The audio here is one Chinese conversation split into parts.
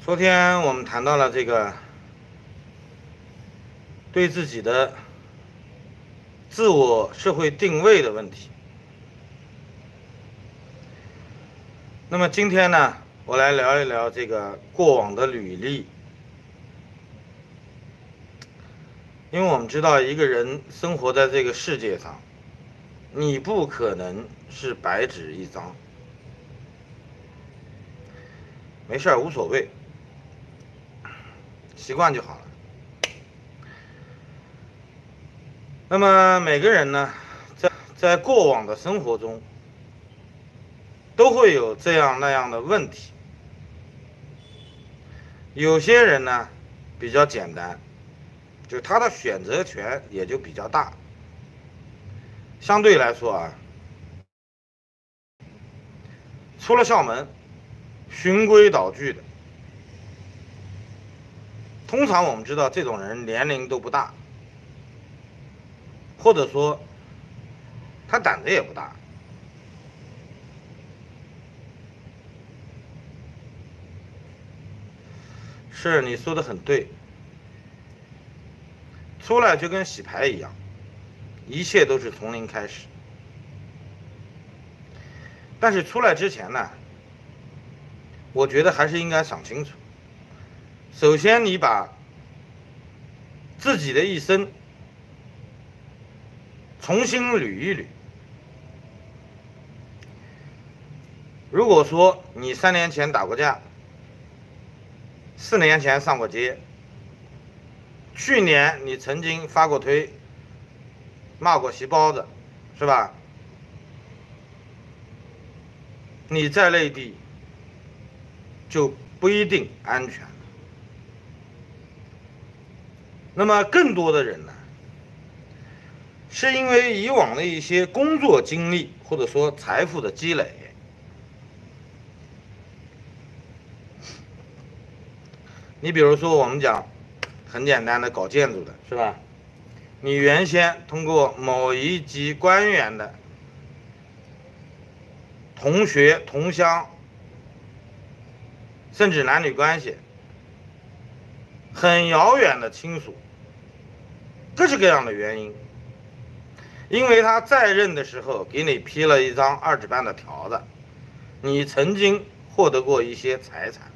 昨天我们谈到了这个对自己的自我社会定位的问题。那么今天呢，我来聊一聊这个过往的履历。因为我们知道，一个人生活在这个世界上，你不可能是白纸一张。没事儿，无所谓，习惯就好了。那么每个人呢，在过往的生活中，都会有这样那样的问题。有些人呢比较简单，就是他的选择权也就比较大。相对来说啊，出了校门，循规蹈矩的。通常我们知道这种人年龄都不大，或者说他胆子也不大。是，你说的很对，出来就跟洗牌一样，一切都是从零开始。但是出来之前呢，我觉得还是应该想清楚。首先，你把自己的一生重新捋一捋。如果说你3年前打过架，4年前上过街，去年你曾经发过推，骂过席包子，是吧？你在内地就不一定安全。那么更多的人呢，是因为以往的一些工作经历或者说财富的积累。你比如说我们讲很简单的搞建筑的，是吧？你原先通过某一级官员的同学同乡，甚至男女关系很遥远的亲属，各式各样的原因，因为他在任的时候给你批了一张2纸半的条子，你曾经获得过一些财产，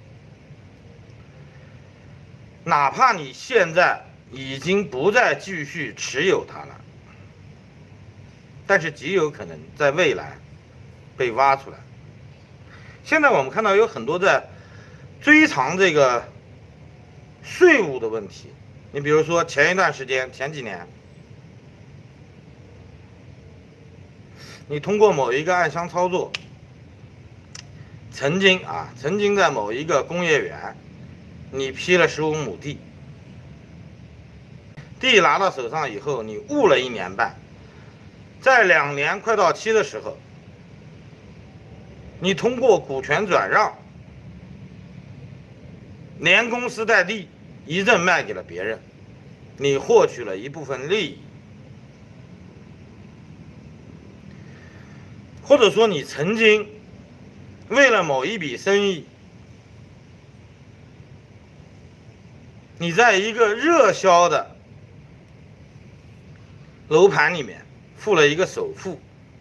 哪怕你现在已经不再继续持有它了，但是极有可能在未来被挖出来。现在我们看到有很多在追偿这个税务的问题。你比如说前几年，你通过某一个暗箱操作，曾经在某一个工业园，你批了15亩地，地拿到手上以后，你误了1年半，在2年快到期的时候，你通过股权转让，连公司带地一阵卖给了别人，你获取了一部分利益。或者说你曾经为了某一笔生意，你在一个热销的楼盘里面付了一个首付，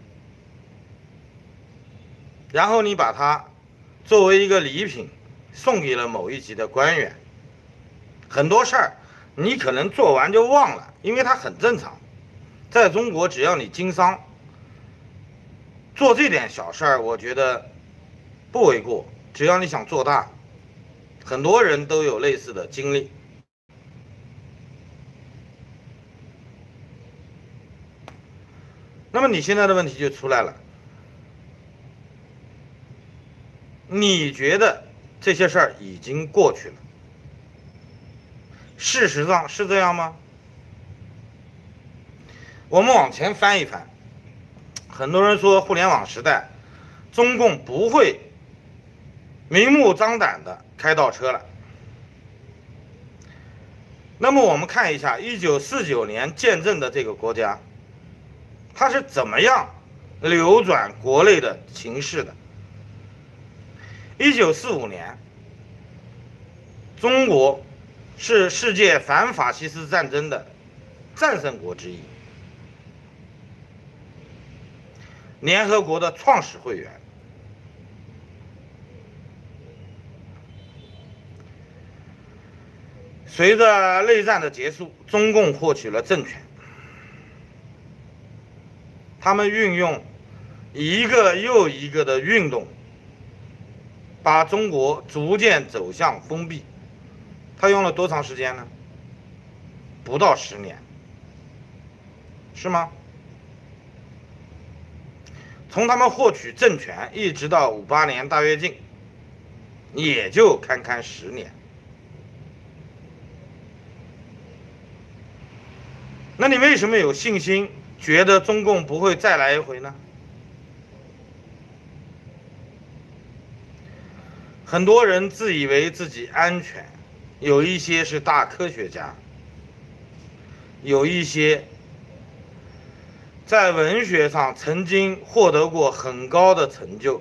然后你把它作为一个礼品送给了某一级的官员。很多事儿你可能做完就忘了，因为它很正常。在中国，只要你经商，做这点小事儿，我觉得不为过。只要你想做大，很多人都有类似的经历。那么你现在的问题就出来了，你觉得这些事儿已经过去了，事实上是这样吗？我们往前翻一翻，很多人说互联网时代，中共不会明目张胆的开倒车了。那么我们看一下1949年建政的这个国家，它是怎么样扭转国内的情势的。1945年， 中国是世界反法西斯战争的战胜国之一，联合国的创始会员。随着内战的结束，中共获取了政权，他们运用一个又一个的运动，把中国逐渐走向封闭。他用了多长时间呢？不到10年，是吗？从他们获取政权一直到58年大跃进，也就堪堪10年。那你为什么有信心觉得中共不会再来一回呢？很多人自以为自己安全，有一些是大科学家，有一些在文学上曾经获得过很高的成就，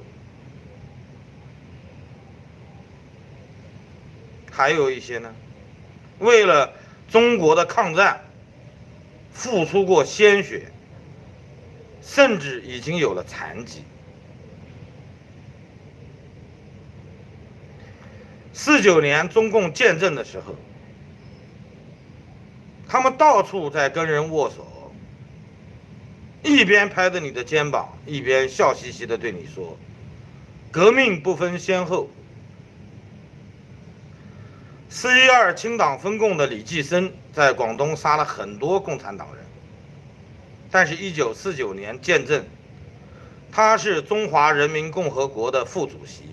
还有一些呢，为了中国的抗战付出过鲜血，甚至已经有了残疾。49年中共建政的时候，他们到处在跟人握手，一边拍着你的肩膀，一边笑嘻嘻地对你说：“革命不分先后。”4.12清党分共的李济深在广东杀了很多共产党人，但是1949年建政，他是中华人民共和国的副主席。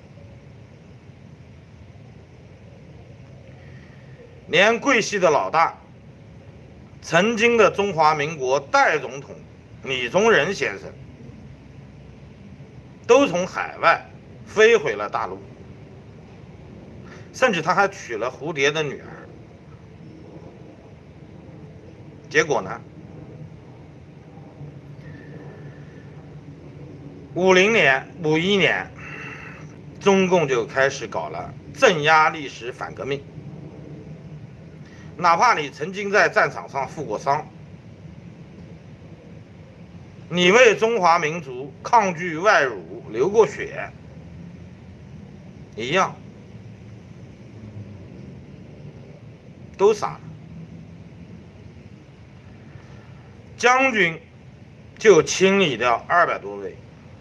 连桂系的老大，曾经的中华民国代总统李宗仁先生，都从海外飞回了大陆，甚至他还娶了蝴蝶的女儿。结果呢，51年，中共就开始搞了镇压历史反革命。哪怕你曾经在战场上负过伤，你为中华民族抗拒外辱流过血，一样都杀了。将军就清理掉200多位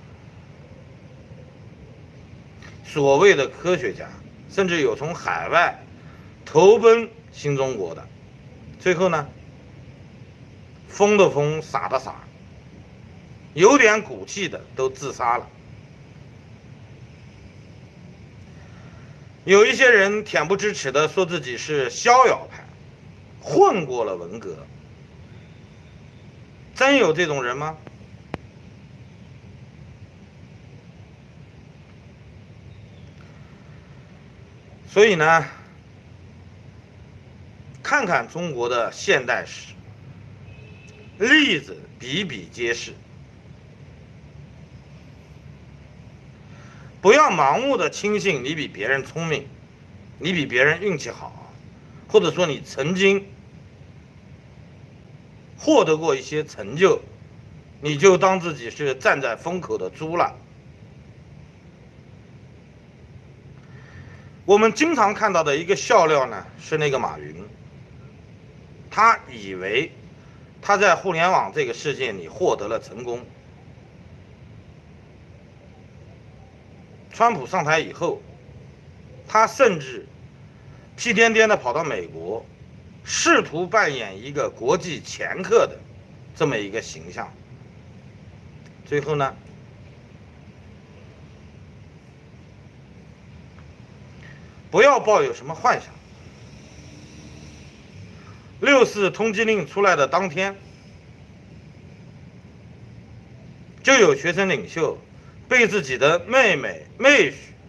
所谓的科学家，甚至有从海外投奔新中国的，最后呢，疯的疯，傻的傻，有点骨气的都自杀了。有一些人恬不知耻的说自己是逍遥派，混过了文革。真有这种人吗？所以呢，看看中国的现代史，例子比比皆是。不要盲目的轻信你比别人聪明，你比别人运气好，或者说你曾经获得过一些成就，你就当自己是站在风口的猪了。我们经常看到的一个笑料呢，是那个马云，他以为他在互联网这个世界里获得了成功。川普上台以后，他甚至屁颠颠的跑到美国，试图扮演一个国际掮客的这么一个形象。最后呢，不要抱有什么幻想。6.4通缉令出来的当天，就有学生领袖被自己的妹婿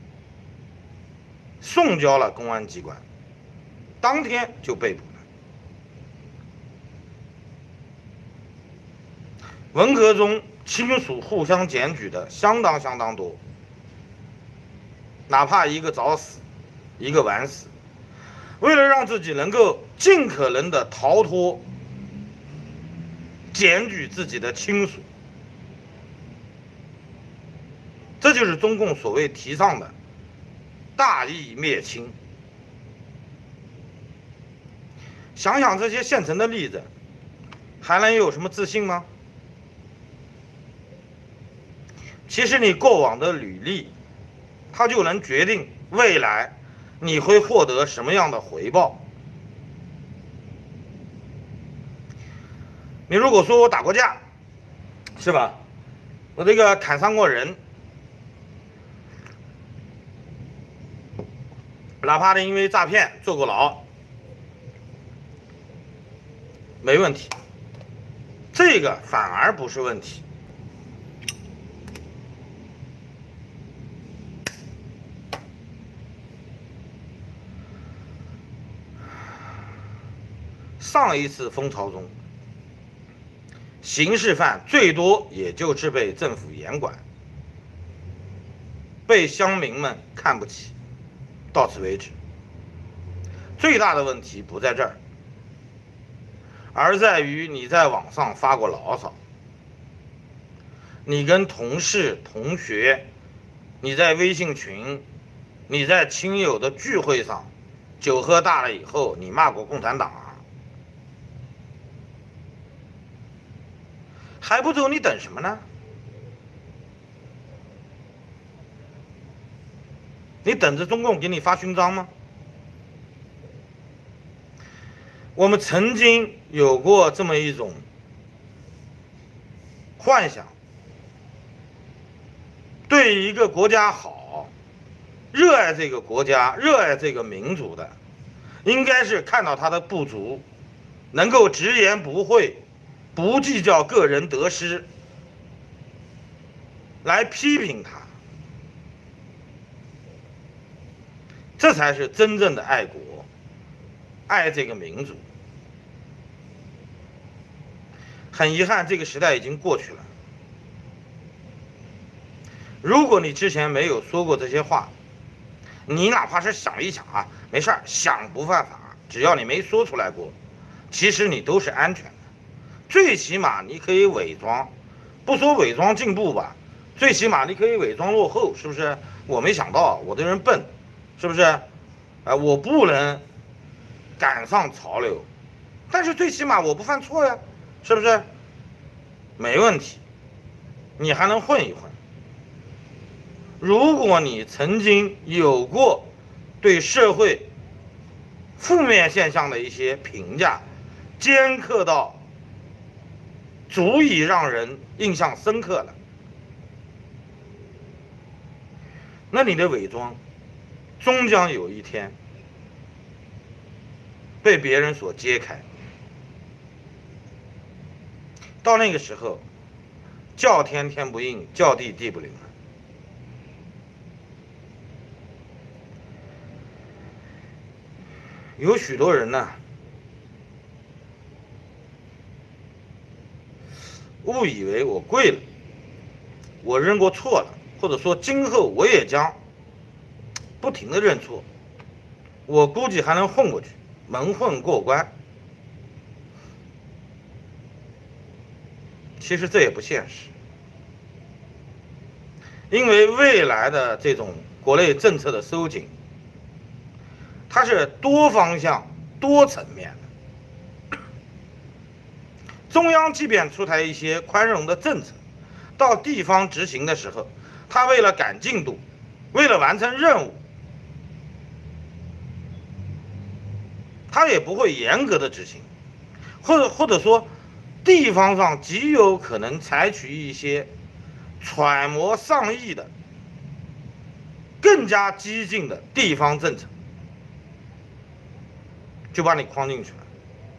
送交了公安机关，当天就被捕了。文革中亲属互相检举的相当多，哪怕一个早死，一个晚死， 为了让自己能够尽可能的逃脱检举自己的亲属。这就是中共所谓提倡的大义灭亲。想想这些现成的例子，还能有什么自信吗？其实你过往的履历，它就能决定未来你会获得什么样的回报。你如果说我打过架，是吧？我这个砍伤过人，哪怕因为诈骗坐过牢，没问题，这个反而不是问题。上一次风潮中，刑事犯最多也就是被政府严管，被乡民们看不起，到此为止。最大的问题不在这儿，而在于你在网上发过牢骚，你跟同事、同学，你在微信群，你在亲友的聚会上，酒喝大了以后，你骂过共产党啊，还不走，你等什么呢？你等着中共给你发勋章吗？我们曾经有过这么一种幻想，对一个国家好，热爱这个国家，热爱这个民族的，应该是看到他的不足，能够直言不讳，不计较个人得失，来批评他，这才是真正的爱国，爱这个民族。很遗憾，这个时代已经过去了。如果你之前没有说过这些话，你哪怕是想一想啊，没事儿，想不犯法，只要你没说出来过，其实你都是安全的。最起码你可以伪装，不说伪装进步吧，最起码你可以伪装落后，是不是？我没想到我这人笨，是不是？我不能赶上潮流，但是最起码我不犯错呀，是不是？没问题，你还能混一混。如果你曾经有过对社会负面现象的一些评价，尖刻到足以让人印象深刻了，那你的伪装终将有一天被别人所揭开。到那个时候，叫天天不应，叫地地不灵了。有许多人呢，误以为我跪了，我认过错了，或者说今后我也将不停的认错，我估计还能混过去，蒙混过关。其实这也不现实，因为未来的这种国内政策的收紧，它是多方向、多层面的。中央即便出台一些宽容的政策，到地方执行的时候，他为了赶进度，为了完成任务，他也不会严格的执行，或者说，地方上极有可能采取一些揣摩上意的、更加激进的地方政策，就把你框进去了。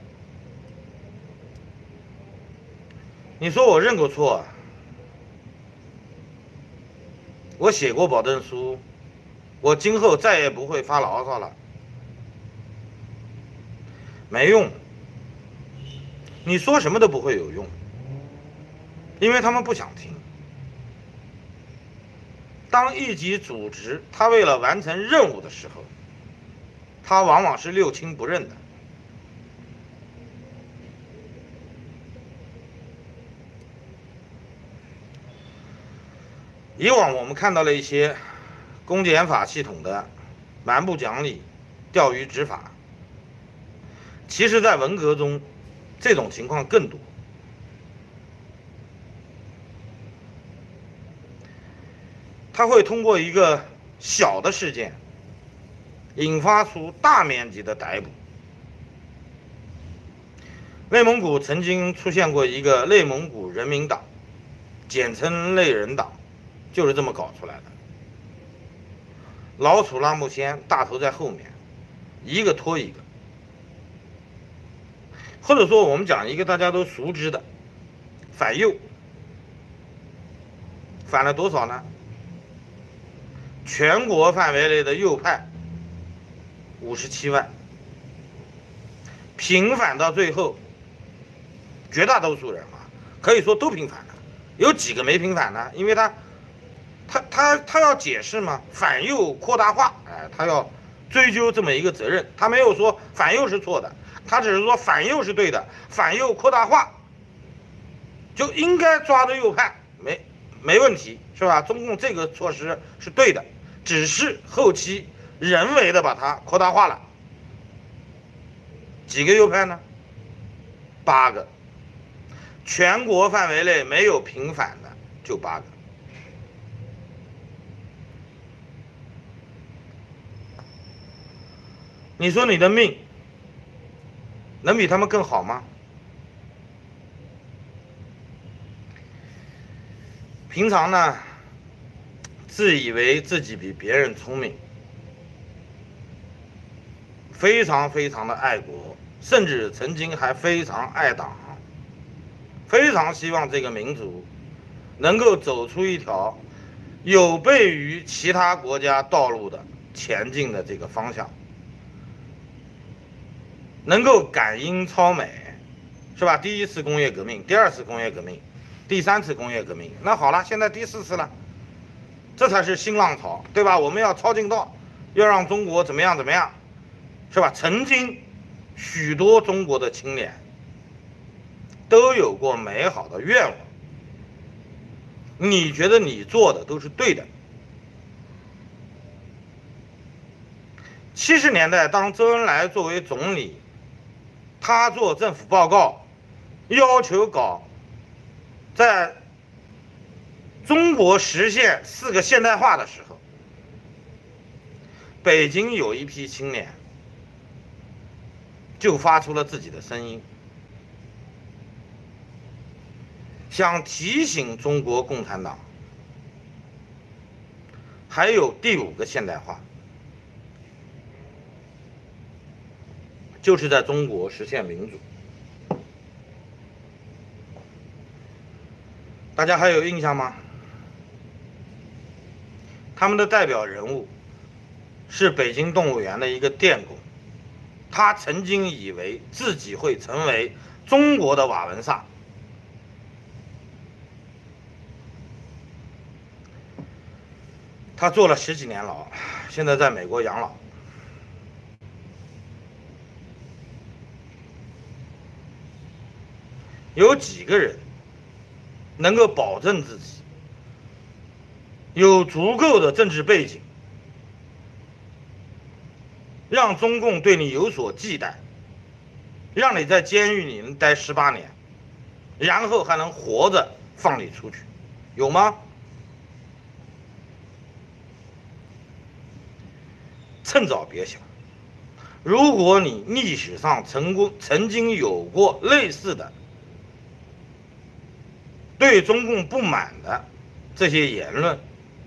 你说我认过错，我写过保证书，我今后再也不会发牢骚了，没用。你说什么都不会有用，因为他们不想听。当一级组织他为了完成任务的时候， 他往往是六亲不认的。以往我们看到了一些公检法系统的蛮不讲理、钓鱼执法，其实在文革中这种情况更多。他会通过一个小的事件引发出大面积的逮捕。内蒙古曾经出现过一个内蒙古人民党，简称内人党，就是这么搞出来的。老鼠拉木仙，大头在后面，一个拖一个。或者说我们讲一个大家都熟知的反右，反了多少呢？全国范围内的右派57万，平反到最后，绝大多数人啊，可以说都平反了。有几个没平反呢？因为他要解释嘛，反右扩大化，他要追究这么一个责任，他没有说反右是错的，他只是说反右是对的，反右扩大化就应该抓着右派，没问题，是吧？中共这个措施是对的，只是后期人为的把它扩大化了。几个右派呢？8个，全国范围内没有平反的就8个。你说你的命能比他们更好吗？平常呢，自以为自己比别人聪明，非常非常的爱国，甚至曾经还非常爱党，非常希望这个民族能够走出一条有悖于其他国家道路的前进的这个方向，能够赶英超美，是吧？第1次工业革命，第2次工业革命，第3次工业革命，那好了，现在第4次了，这才是新浪潮，对吧？我们要超近道，要让中国怎么样怎么样，是吧？曾经许多中国的青年都有过美好的愿望，你觉得你做的都是对的。70年代，当周恩来作为总理，他做政府报告，要求搞在中国实现4个现代化的时候，北京有一批青年就发出了自己的声音，想提醒中国共产党，还有第5个现代化，就是在中国实现民主。大家还有印象吗？他们的代表人物是北京动物园的一个电工，他曾经以为自己会成为中国的瓦文萨。他坐了10几年牢，现在在美国养老。有几个人能够保证自己有足够的政治背景，让中共对你有所忌惮，让你在监狱里能待18年，然后还能活着放你出去，有吗？趁早别想。如果你历史上曾经有过类似的对中共不满的这些言论，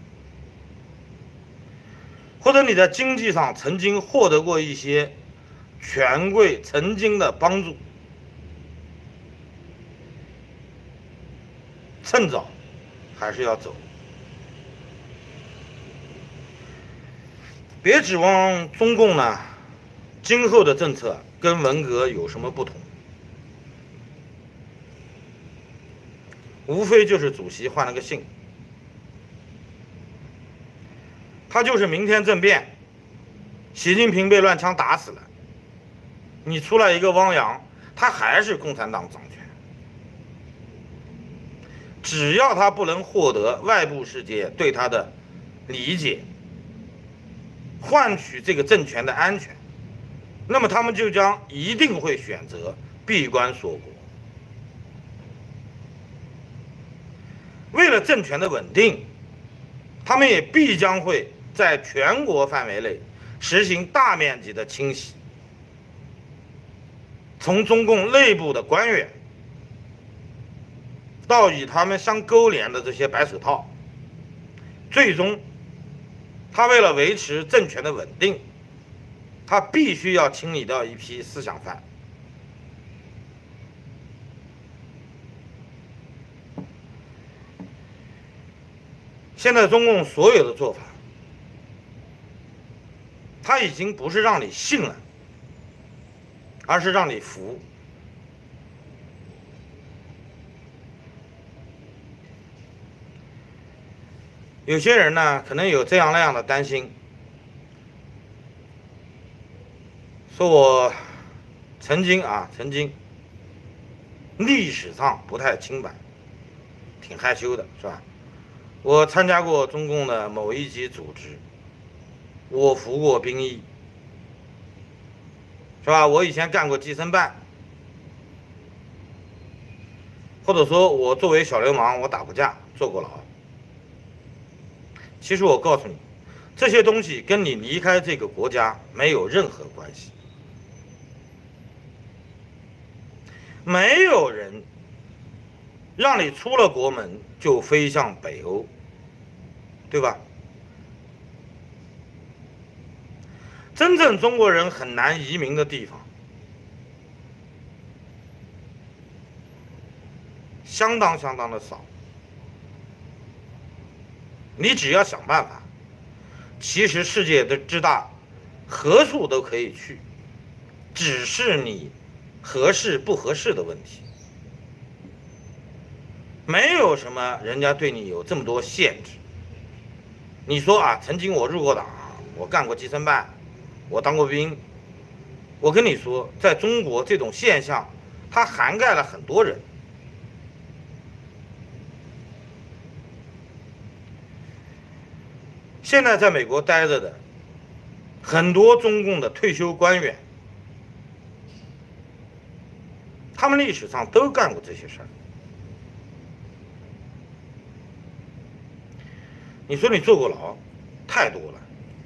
或者你在经济上曾经获得过一些权贵曾经的帮助，趁早还是要走。别指望中共呢今后的政策跟文革有什么不同，无非就是主席换了个姓，他就是明天政变习近平被乱枪打死了，你出来一个汪洋，他还是共产党掌权。只要他不能获得外部世界对他的理解，换取这个政权的安全，那么他们就将一定会选择闭关锁国。为了政权的稳定，他们也必将会在全国范围内实行大面积的清洗，从中共内部的官员到与他们相勾连的这些白手套，最终他为了维持政权的稳定，他必须要清理掉一批思想犯。现在中共所有的做法，他已经不是让你信了，而是让你服。有些人呢，可能有这样那样的担心，说我曾经历史上不太清白，挺害羞的，是吧？我参加过中共的某一级组织，我服过兵役，是吧？我以前干过计生办，或者说我作为小流氓，我打过架，坐过牢。其实我告诉你，这些东西跟你离开这个国家没有任何关系。没有人让你出了国门就飞向北欧，对吧？真正中国人很难移民的地方，相当的少。你只要想办法，其实世界的之大，何处都可以去，只是你合适不合适的问题。没有什么人家对你有这么多限制。你说啊，曾经我入过党，我干过计生办，我当过兵。我跟你说，在中国这种现象，它涵盖了很多人。现在在美国待着的很多中共的退休官员，他们历史上都干过这些事儿。你说你坐过牢，太多了，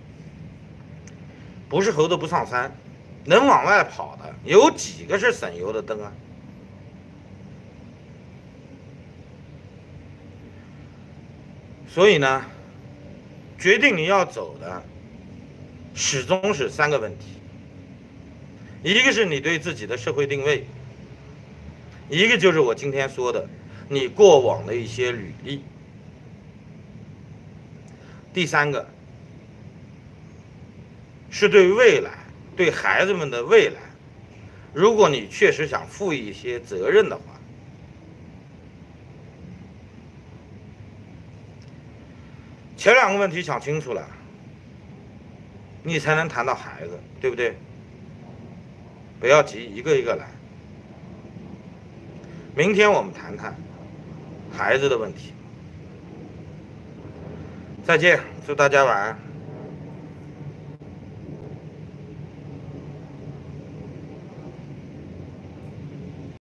不是猴子不上山，能往外跑的有几个是省油的灯啊？所以呢，决定你要走的始终是3个问题：一个是你对自己的社会定位，一个就是我今天说的你过往的一些履历，第3个是对未来，对孩子们的未来，如果你确实想负一些责任的话，前2个问题想清楚了，你才能谈到孩子，对不对？不要急，一个一个来。明天我们谈谈孩子的问题。再见，祝大家晚安。